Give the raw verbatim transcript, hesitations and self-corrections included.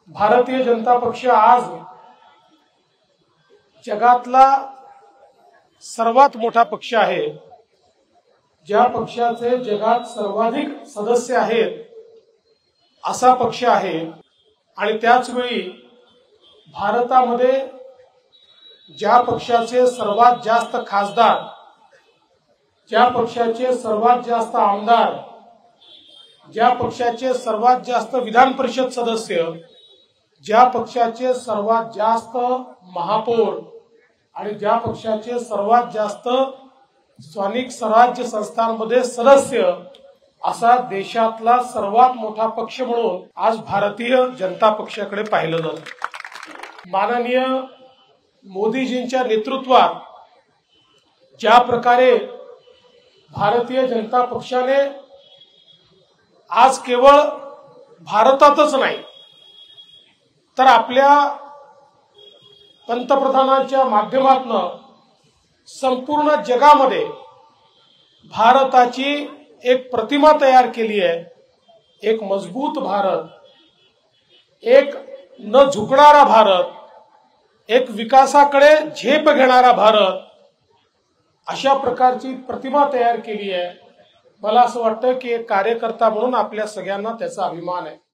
भारतीय जनता पक्ष आज जगातला सर्वात मोठा पक्ष आहे। ज्या पक्षाचे जगात सर्वाधिक सदस्य आहेत असा पक्ष आहे आणि त्याच वेळी भारतामध्ये ज्या पक्षाचे सर्वात जास्त खासदार, ज्या पक्षाचे सर्वात जास्त आमदार, ज्या पक्षाचे सर्वात जास्त विधान परिषद सदस्य, ज्या पक्षाचे सर्वात जास्त महापौर आणि ज्या पक्षाचे सर्वात जास्त स्थानिक स्वराज्य संस्थांमध्ये सदस्य असा देशातला सर्वात मोठा पक्ष म्हणून आज भारतीय जनता पक्षाकडे पाहिलं जातं। माननीय मोदीजींच्या नेतृत्वात ज्या प्रकारे भारतीय जनता पक्षाने आज केवळ भारतातच नाही तर आपल्या पंतप्रधानांच्या माध्यमातून संपूर्ण जगामध्ये भारताची एक प्रतिमा तयार केली आहे। एक मजबूत भारत, एक न झुकणारा भारत, एक विकासाकडे झेप घेणारा भारत, अशा प्रकारची प्रतिमा तयार केली आहे। मला असं वाटतं की एक कार्यकर्ता म्हणून आपल्या सगळ्यांना त्याचा अभिमान आहे।